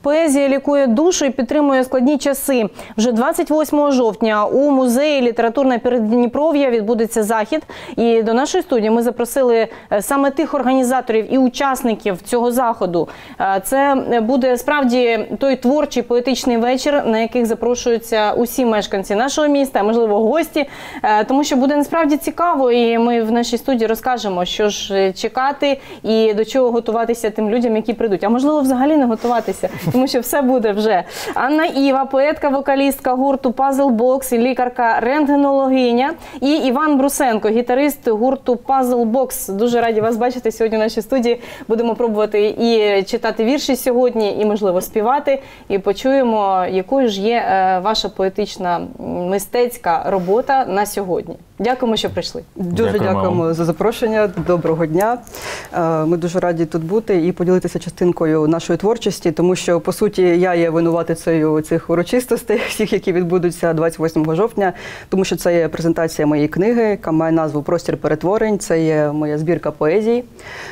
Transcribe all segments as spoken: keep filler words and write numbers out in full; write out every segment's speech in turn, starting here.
Поезія лікує душу і підтримує складні часи. Вже двадцять восьмого жовтня у музеї «Літературне Передніпров'я» відбудеться захід. І до нашої студії ми запросили саме тих організаторів і учасників цього заходу. Це буде справді той творчий поетичний вечір, на яких запрошуються усі мешканці нашого міста, а можливо гості. Тому що буде насправді цікаво, і ми в нашій студії розкажемо, що ж чекати і до чого готуватися тим людям, які прийдуть. А можливо взагалі не готуватися, тому що все буде вже. Анна Іва, поетка, вокалістка гурту Puzzle Box, лікарка-рентгенологиня, і Іван Брусенко, гітарист гурту Puzzle Box. Дуже раді вас бачити сьогодні в нашій студії. Будемо пробувати і читати вірші сьогодні, і, можливо, співати, і почуємо, якою ж є ваша поетична мистецька робота на сьогодні. Дякуємо, що прийшли. Дуже дякуємо, дякуємо за запрошення. Доброго дня. Ми дуже раді тут бути і поділитися частинкою нашої творчості, тому що, по суті, я є винуватицею цих урочистостей, всіх, які відбудуться двадцять восьмого жовтня, тому що це є презентація моєї книги, яка має назву «Простір перетворень». Це є моя збірка поезій.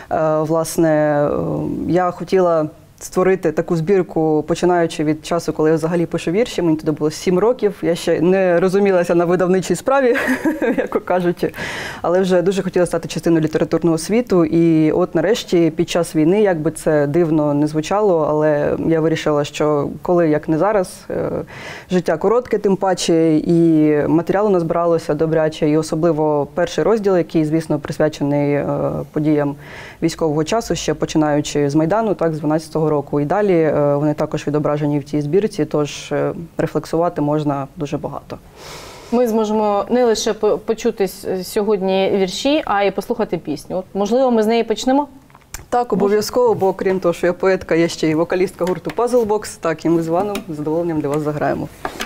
Власне, я хотіла створити таку збірку, починаючи від часу, коли я взагалі пишу вірші. Мені тоді було сім років. Я ще не розумілася на видавничій справі, як кажуть, але вже дуже хотіла стати частиною літературного світу. І от нарешті, під час війни, як би це дивно не звучало, але я вирішила, що коли, як не зараз, життя коротке, тим паче, і матеріалу назбиралося добряче, і особливо перший розділ, який, звісно, присвячений подіям військового часу, ще починаючи з Майдану, так, з дванадцятого року. І далі вони також відображені в цій збірці, тож рефлексувати можна дуже багато. Ми зможемо не лише почути сьогодні вірші, а й послухати пісню. От, можливо, ми з неї почнемо? Так, обов'язково, бо крім того, що я поетка, я ще й вокалістка гурту Puzzle Box. Так, і ми з Іваном з задоволенням для вас заграємо.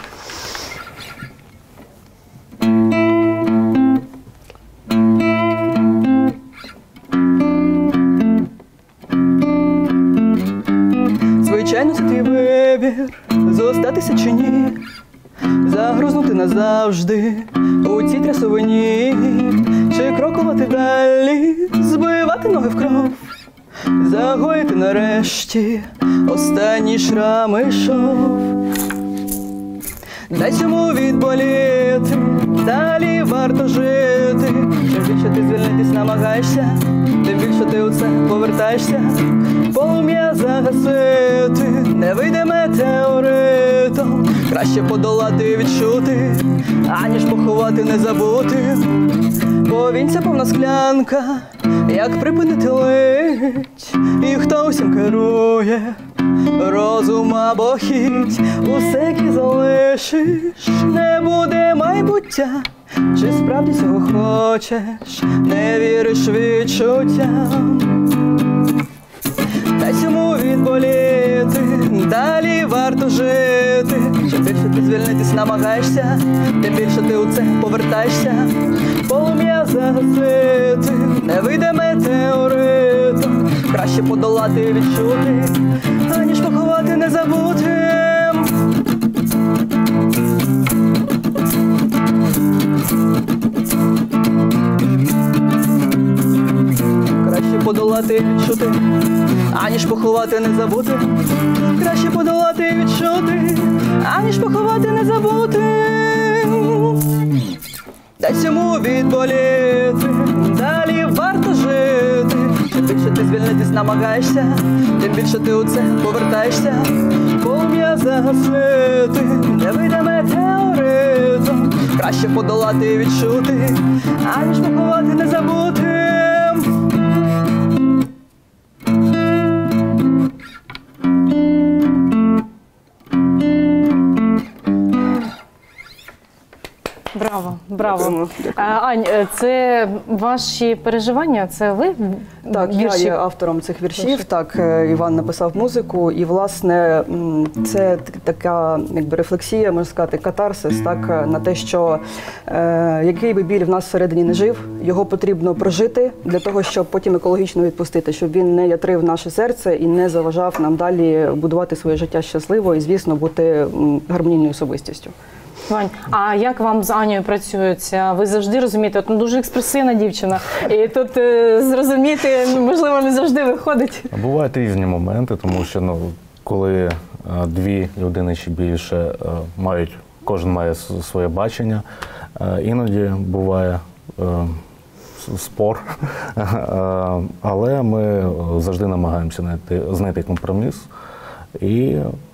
Звичайно, це твій вибір, зостатися чи ні, загрузнути назавжди у цій трясовині, чи крокувати далі, збивати ноги в кров, загоїти нарешті останні шрами шов. Дай цьому відболіти, далі варто жити. Чим більше ти звільнитись намагаєшся, тим більше ти у це повертаєшся. Полум'я загасити не вийде метеоритом. Краще подолати і відчути, аніж поховати, не забути. Повінця повна склянка, як припинити лить, і хто усім керує, розум або хіть, усе, яке залишиш, не буде майбуття. Чи справді цього хочеш, не віриш відчуттям? Дай цьому відболіти, далі варто жити. Чим більше ти звільнитись намагаєшся, тим більше ти у це повертаєшся. Полум'я загасити не вийде метеоритом. Краще подолати і відчути, аніж поховати, не забути. Краще подолати і відчути, аніж поховати, не забути. Краще подолати і відчути, аніж поховати, не забути. Дай цьому відболіти, далі варто жити. Чим більше ти звільнитись намагаєшся, тим більше ти у це повертаєшся. Полум'я загасити не вийде метеоритом. Краще подолати і відчути, аніж поховати, не забути. Браво, браво. Дякую, дякую. Ань, це ваші переживання? Це ви? Так, вірші? Я є автором цих віршів. Так, Іван написав музику, і, власне, це така, якби, рефлексія, можна сказати, катарсис, так, на те, що е, який би біль в нас всередині не жив, його потрібно прожити для того, щоб потім екологічно відпустити, щоб він не ятрив наше серце і не заважав нам далі будувати своє життя щасливо і, звісно, бути гармонійною особистістю. Вань, а як вам з Анією працюється? Ви завжди розумієте, от, ну, дуже експресивна дівчина, і тут е, зрозуміти, можливо, не завжди виходить. Бувають різні моменти, тому що, ну, коли е, дві людини чи більше е, мають, кожен має с- своє бачення. Е, Іноді буває е, с- спор, Е, але ми завжди намагаємося знайти, знайти компроміс і,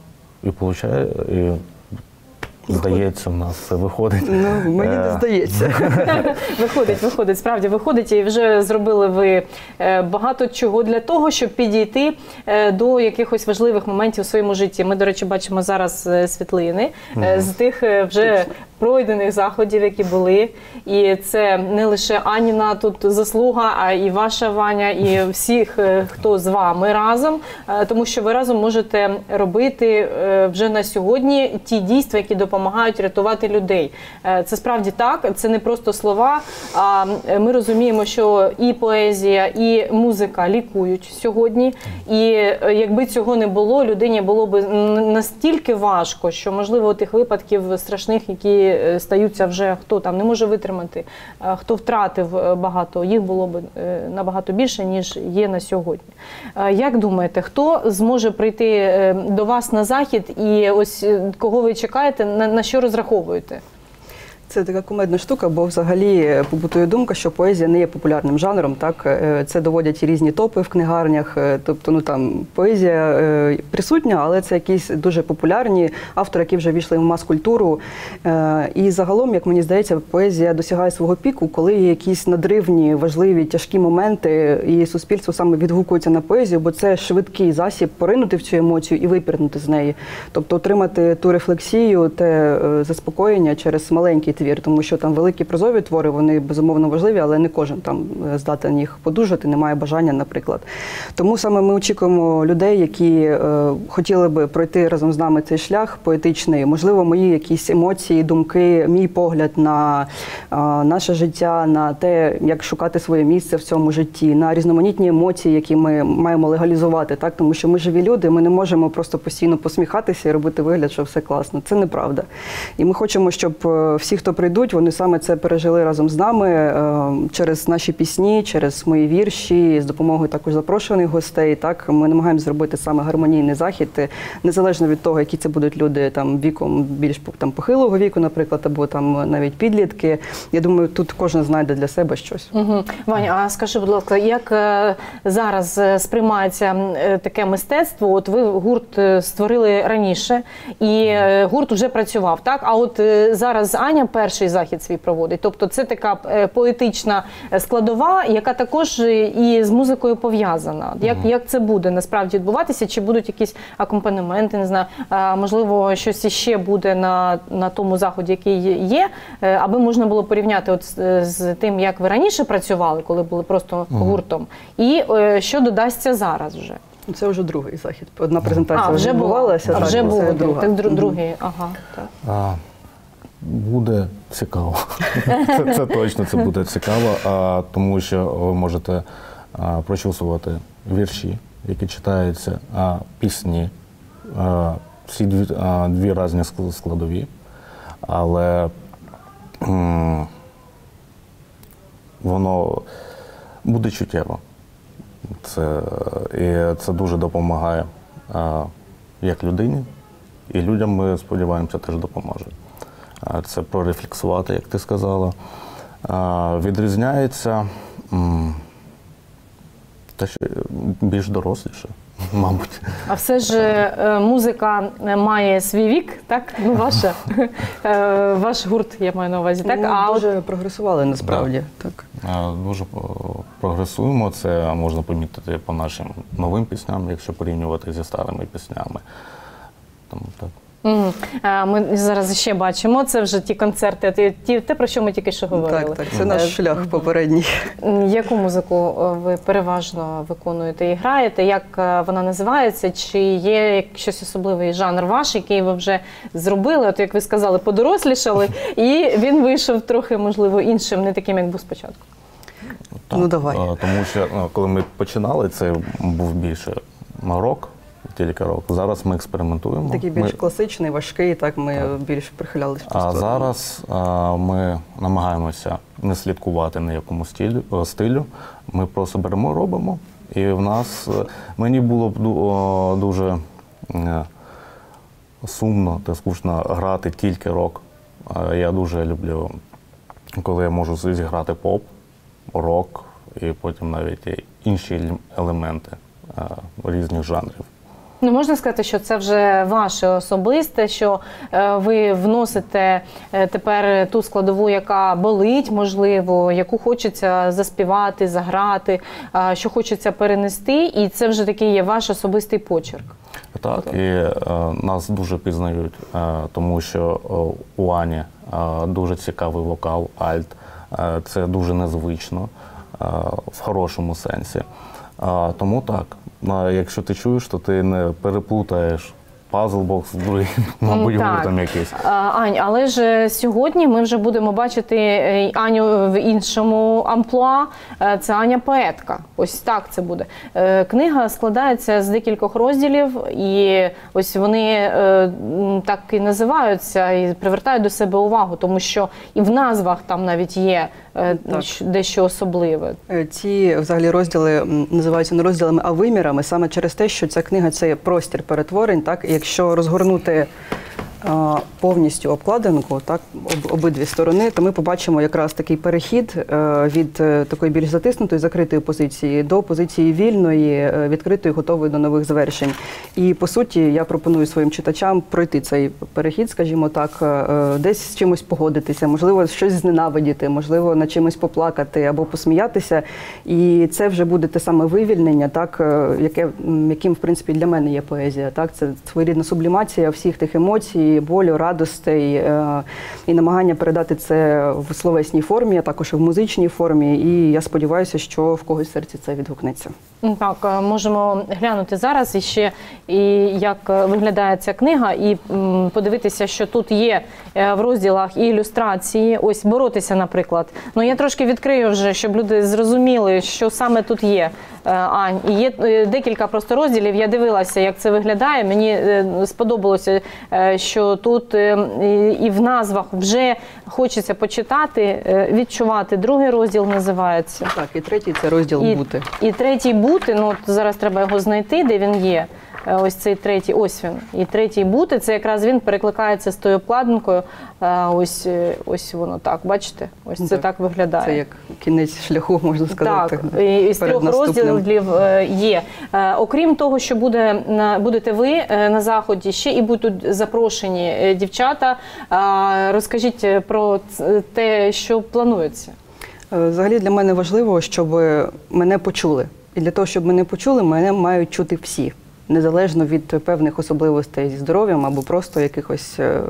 і, получає, і здається, в нас це виходить. Ну, мені не Е, здається. Виходить, виходить, справді виходить, і вже зробили ви е, багато чого для того, щоб підійти е, до якихось важливих моментів у своєму житті. Ми, до речі, бачимо зараз е, світлини е, з тих е, вже пройдених заходів, які були. І це не лише Аніна тут заслуга, а і ваша, Ваня, і всіх, е, хто з вами разом, е, тому що ви разом можете робити е, вже на сьогодні ті дійства, які допомагають рятувати людей. Е, Це справді так, це не просто слова, а ми розуміємо, що і поезія, і музика лікують сьогодні. І е, якби цього не було, людині було б н- настільки важко, що, можливо, тих випадків страшних, які е, стаються вже, хто там не може витримати, е, хто втратив е, багато, їх було б е, набагато більше, ніж є на сьогодні. Е, Як думаєте, хто зможе прийти е, до вас на захід і ось е, кого ви чекаєте, на, на що розраховуєте? Це така кумедна штука, бо взагалі побутує думка, що поезія не є популярним жанром. Так Е, це доводять і різні топи в книгарнях. Е, Тобто, ну там поезія е, присутня, але це якісь дуже популярні автори, які вже війшли в мас-культуру. Е, І загалом, як мені здається, поезія досягає свого піку, коли є якісь надривні, важливі, тяжкі моменти, і суспільство саме відгукується на поезію, бо це швидкий засіб поринути в цю емоцію і випірнути з неї. Тобто отримати ту рефлексію, те е, заспокоєння через маленький твір, тому що там великі прозові твори, вони безумовно важливі, але не кожен там е, здатен їх подужати, не має бажання, наприклад. Тому саме ми очікуємо людей, які е, хотіли би пройти разом з нами цей шлях поетичний, можливо, мої якісь емоції, думки, мій погляд на е, наше життя, на те, як шукати своє місце в цьому житті, на різноманітні емоції, які ми маємо легалізувати, так? Тому що ми живі люди, ми не можемо просто постійно посміхатися і робити вигляд, що все класно. Це неправда. І ми хочемо, щоб е, всі, хто прийдуть, вони саме це пережили разом з нами е, через наші пісні, через мої вірші, з допомогою також запрошених гостей. Так, ми намагаємося зробити саме гармонійний захід, е, незалежно від того, які це будуть люди там віком більш там похилого віку, наприклад, або там навіть підлітки. Я думаю, тут кожен знайде для себе щось. Угу. Ваня, а скажи, будь ласка, як е, зараз е, сприймається е, таке мистецтво? От ви гурт е, створили раніше, і е, гурт вже працював, так? А от е, зараз Аня перший захід свій проводить. Тобто це така е, поетична складова, яка також і з музикою пов'язана. Як, угу. як це буде насправді відбуватися? Чи будуть якісь акомпанементи, не знаю, е, можливо, щось іще буде на, на тому заході, який є, е, аби можна було порівняти от з, з тим, як ви раніше працювали, коли були просто угу. гуртом, і е, що додасться зараз вже? Це вже другий захід. Одна презентація а, вже відбувалася. А, вже було. Друга. Так, дру, другий, ага. Так. А, буде цікаво. це, це точно це буде цікаво, а, тому що ви можете а, прочувствувати вірші, які читаються, а, пісні, а, всі дві, а, дві різні складові, але м, воно буде чуттєво. Це, і це дуже допомагає а, як людині, і людям, ми сподіваємося, теж допоможе. А, це прорефлексувати, як ти сказала. А, відрізняється м, те, що більш доросліше, мабуть. А все ж е, музика має свій вік, так? Ну, ваша. Е, ваш гурт, я маю на увазі, так? Ми а дуже от... прогресували, насправді. Да. Так. Дуже прогресуємо, це можна помітити по нашим новим пісням, якщо порівнювати зі старими піснями. Тому так. Угу. Ми зараз ще бачимо, це вже ті концерти, ті, те, про що ми тільки що говорили. Так, так, це наш шлях попередній. Яку музику ви переважно виконуєте і граєте? Як вона називається? Чи є щось особливий жанр ваш, який ви вже зробили? От, як ви сказали, подорослішали, і він вийшов трохи, можливо, іншим, не таким, як був спочатку. Так, ну, давай. Тому що, коли ми починали, це був більше рок. Тільки рок. Зараз ми експериментуємо. Такий більш ми... класичний, важкий, так ми так. більш прихилялися. А зараз а, ми намагаємося не слідкувати на якому стилю, стилю. Ми просто беремо, робимо. І в нас, мені було б дуже сумно та скучно грати тільки рок. Я дуже люблю, коли я можу зіграти поп, рок і потім навіть інші елементи різних жанрів. Ну, можна сказати, що це вже ваше особисте, що е, ви вносите е, тепер ту складову, яка болить, можливо, яку хочеться заспівати, заграти, е, що хочеться перенести, і це вже такий є ваш особистий почерк. Так, і е, нас дуже пізнають, е, тому що е, у Ані е, дуже цікавий вокал, альт, е, це дуже незвично, е, в хорошому сенсі. Е, тому так. Якщо ти чуєш, то ти не переплутаєш пазл-бокс, другий, мабуть, так. Там якийсь. Ань, але ж сьогодні ми вже будемо бачити Аню в іншому амплуа. Це Аня-поетка. Ось так це буде. Книга складається з декількох розділів, і ось вони так і називаються, і привертають до себе увагу, тому що і в назвах там навіть є так. дещо особливе. Ці взагалі розділи називаються не розділами, а вимірами, саме через те, що ця книга – це простір перетворень, так? І якщо розгорнути а, повністю обкладинку, так, об, обидві сторони, то ми побачимо якраз такий перехід а, від а, такої більш затиснутої, закритої позиції до позиції вільної, а, відкритої, готової до нових звершень. І, по суті, я пропоную своїм читачам пройти цей перехід, скажімо так, а, десь з чимось погодитися, можливо, щось зненавидіти, можливо, над чимось поплакати або посміятися. І це вже буде те саме вивільнення, так, яке, яким, в принципі, для мене є поезія. Так? Це своєрідна сублімація всіх тих емоцій, болю, радостей е, і намагання передати це в словесній формі, а також і в музичній формі. І я сподіваюся, що в когось в серці це відгукнеться. Так, можемо глянути зараз іще, і як виглядає ця книга, і подивитися, що тут є в розділах і ілюстрації. Ось «Боротися», наприклад. Ну, я трошки відкрию вже, щоб люди зрозуміли, що саме тут є, Ань. І є декілька просто розділів, я дивилася, як це виглядає. Мені сподобалося, що тут і в назвах вже хочеться почитати, відчувати. Другий розділ називається. Так, і третій – це розділ і, «Бути». І третій «Бути», ну зараз треба його знайти, де він є. Ось цей третій, ось він. І третій «Бути» – це якраз він перекликається з тою обкладинкою. Ось, ось воно так, бачите? Ось це так, так виглядає. Це як кінець шляху, можна сказати. Так, і з трьох розділів є. Окрім того, що буде, будете ви на заході, ще і будуть запрошені дівчата. Розкажіть про те, що планується. Взагалі для мене важливо, щоб мене почули. І для того, щоб мене почули, мене мають чути всі. Незалежно від певних особливостей зі здоров'ям або просто якихось е,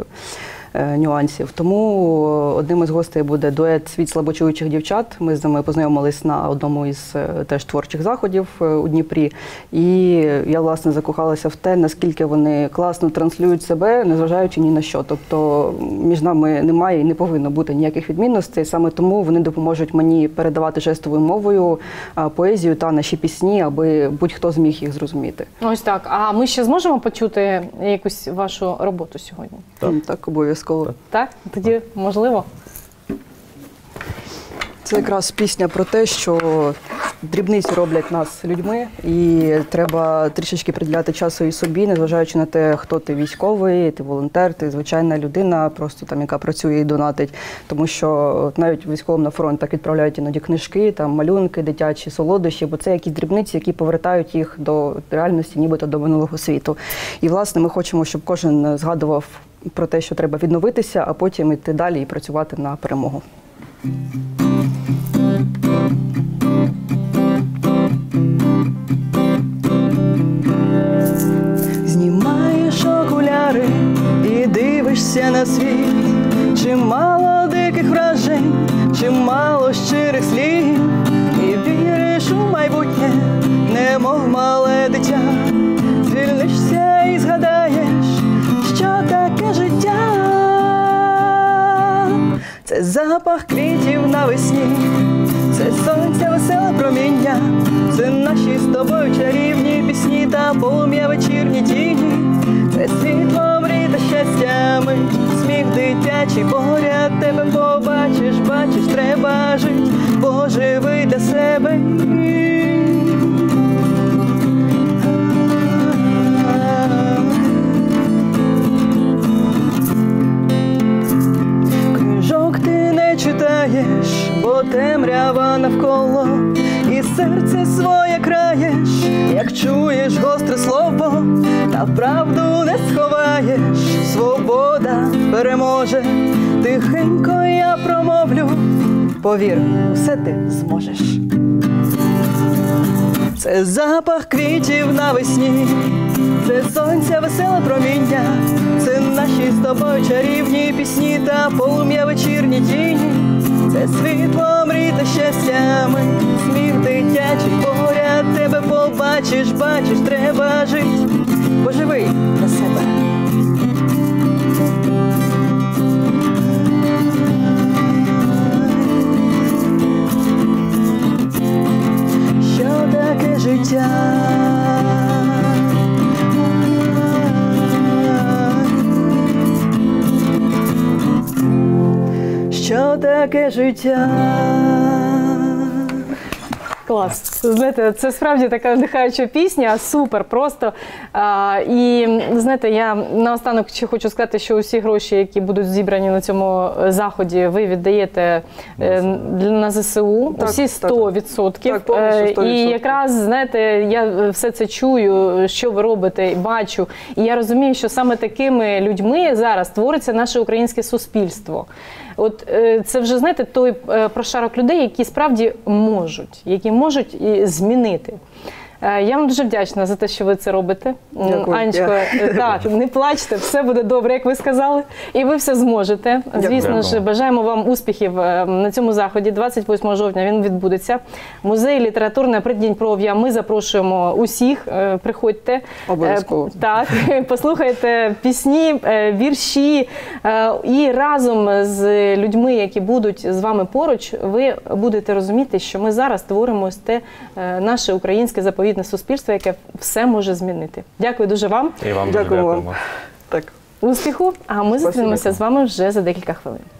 е, нюансів. Тому одним із гостей буде дует «Світ слабочуючих дівчат». Ми з ними познайомились на одному із е, теж творчих заходів е, у Дніпрі. І я, власне, закохалася в те, наскільки вони класно транслюють себе, незважаючи ні на що. Тобто між нами немає і не повинно бути ніяких відмінностей. Саме тому вони допоможуть мені передавати жестовою мовою е, поезію та наші пісні, аби будь-хто зміг їх зрозуміти. Ось так. А ми ще зможемо почути якусь вашу роботу сьогодні? Так, так, обов'язково. Так. так? Тоді можливо? Це якраз пісня про те, що дрібниці роблять нас людьми, і треба трішечки приділяти часу і собі, незважаючи на те, хто ти військовий, ти волонтер, ти звичайна людина, просто там, яка працює і донатить. Тому що навіть військовим на фронт так відправляють іноді книжки, там малюнки, дитячі, солодощі, бо це якісь дрібниці, які повертають їх до реальності, нібито до минулого світу. І, власне, ми хочемо, щоб кожен згадував про те, що треба відновитися, а потім йти далі і працювати на перемогу. Знімаєш окуляри і дивишся на світ. Чимало диких вражень, чимало щирих слів. І віриш у майбутнє, немов мале дитя. Звільнишся і згадаєш, що таке життя. Це запах квітів навесні, це сонця веселе проміння, це наші з тобою чарівні пісні та полум'я вечірні тіні, це світло мрій та щастя мить, сміх дитячий поряд тебе побачиш, бачиш, треба жить, поживи для себе. читаєш, бо темрява навколо, і серце своє краєш, як чуєш гостре слово, та правду не сховаєш, свобода переможе, тихенько я промовлю, повір, усе ти зможеш. Це запах квітів навесні, це сонця веселе проміння, це наші з тобою чарівні пісні та полум'я вечірні тіні, це світло мрій та щастя, ми, сміх дитячий, поряд тебе побачиш, бачиш, треба жить, поживи для себе. Що таке життя? Що таке життя? Клас. Знаєте, це справді така вдихаюча пісня, супер, просто. А, і, знаєте, я наостанок ще хочу сказати, що усі гроші, які будуть зібрані на цьому заході, ви віддаєте е, на ЗСУ, Так, усі сто відсотків. Так, повністю сто відсотків. І якраз, знаєте, я все це чую, що ви робите, бачу. І я розумію, що саме такими людьми зараз твориться наше українське суспільство. От е, це вже, знаєте, той е, прошарок людей, які справді можуть, які можуть і змінити. Е, я вам дуже вдячна за те, що ви це робите. Дякую. Анечко, Я... так, не плачте, все буде добре, як ви сказали, і ви все зможете. Звісно Дякую. ж, бажаємо вам успіхів е, на цьому заході. двадцять восьмого жовтня він відбудеться. Музей літературне Придніпров'я. Ми запрошуємо усіх, е, приходьте. Обов'язково. Е, так, послухайте пісні, е, вірші, е, і разом з людьми, які будуть з вами поруч, ви будете розуміти, що ми зараз творимо ось те е, наше українське заповідне суспільство, яке все може змінити. Дякую дуже вам. І вам дуже Дякую вам. дякуємо. Так. Успіху, а ми зустрінемося з вами вже за декілька хвилин.